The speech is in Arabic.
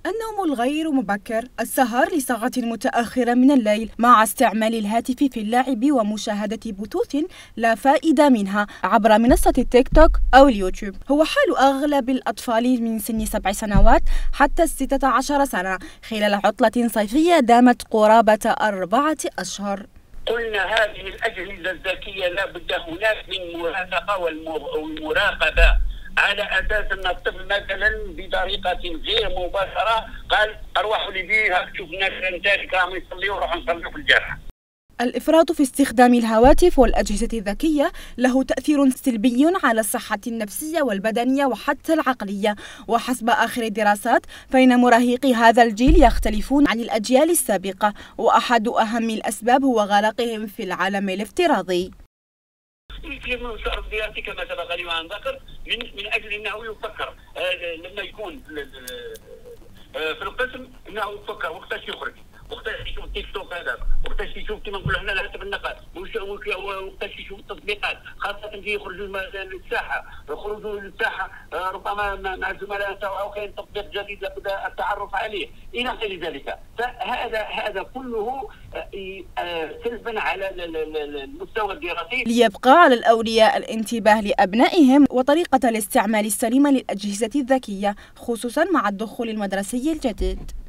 النوم الغير مبكر، السهر لساعة متأخرة من الليل مع استعمال الهاتف في اللعب ومشاهدة بثوث لا فائدة منها عبر منصة التيك توك أو اليوتيوب هو حال أغلب الأطفال من سن 7 سنوات حتى 16 سنة خلال عطلة صيفية دامت قرابة 4 أشهر. قلنا هذه الأجهزة الذكية لا بد هناك من مرافقة والمراقبة، على أساس أن الطفل مثلا بطريقة غير مباشرة قال أروحوا لي هاك شوف الناس نتاعك راهم يصليوا وروحوا نصليوا في الجامع. الإفراط في استخدام الهواتف والأجهزة الذكية له تأثير سلبي على الصحة النفسية والبدنية وحتى العقلية، وحسب آخر الدراسات فإن مراهقي هذا الجيل يختلفون عن الأجيال السابقة، وأحد أهم الأسباب هو غرقهم في العالم الافتراضي. في المنشأ الدراسي كما سبق لي وأن ذكر من أجل أنه يفكر لما يكون في القسم أنه يفكر وقتاش يخرج، وقتاش يشوف تيك توك هذا، وقتاش يشوف كما نقولوا احنا الهاتف النقال، وقتاش يشوف التطبيقات، خاصة كي يخرجوا للساحة، يخرجوا للساحة ربما مع الزملاء أو كاين تطبيق جديد لابد التعرف عليه إلى غير ذلك، فهذا كله سلبا على المستوى الدراسي. ليبقى على الأولياء الانتباه لأبنائهم وطريقة الاستعمال السليمة للأجهزة الذكية خصوصا مع الدخول المدرسي الجديد.